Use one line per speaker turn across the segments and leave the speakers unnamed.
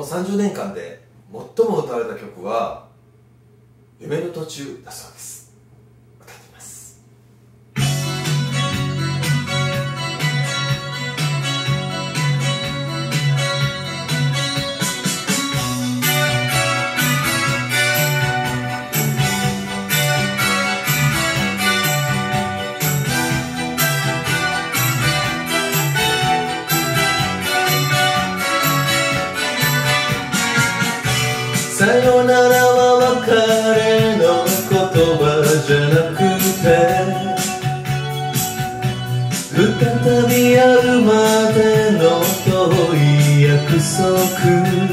30年間で最も歌われた曲は「夢の途中」だそうです。歌ってみます。さよならは別れの言葉じゃなくて、再び会うまでの遠い約束。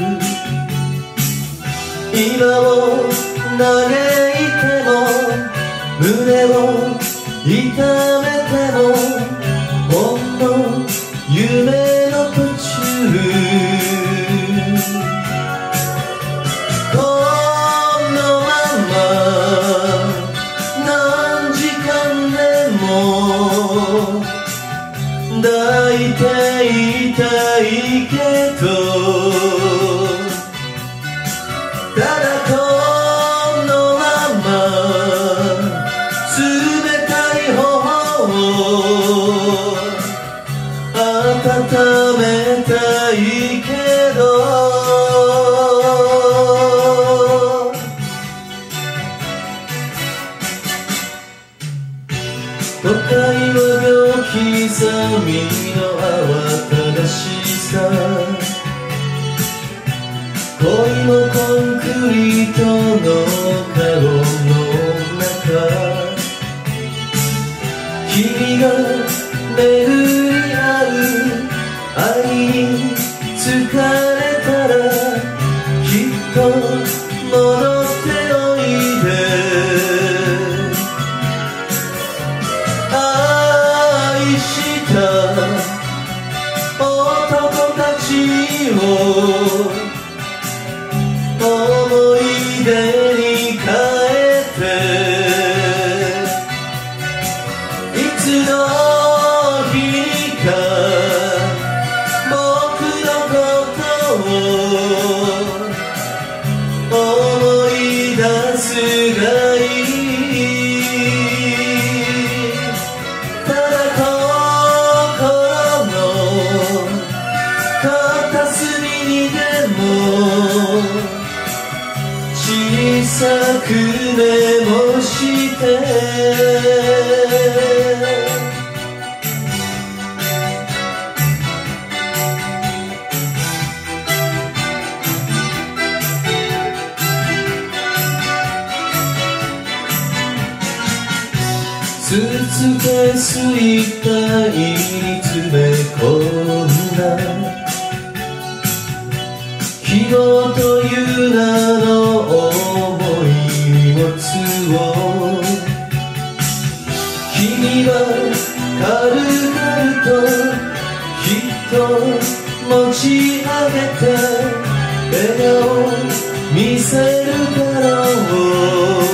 今を嘆いても胸を痛めてもほんの夢の途中。抱いていたいけど、ただこのまま冷たい頬を温めたいけど、都会は秒刻みの慌ただしさ、恋もコンクリートの顔の中、君が巡り合う愛に疲れたらきっと戻っておいで。男たちを思い出に変えて、いつの日にか僕のことを思い出すがいい。片隅にでも小さくメモして、スーツケースいっぱいに詰め込んだ昨日という名の重い荷物を、君は軽々ときっと持ち上げて笑顔見せるだろう。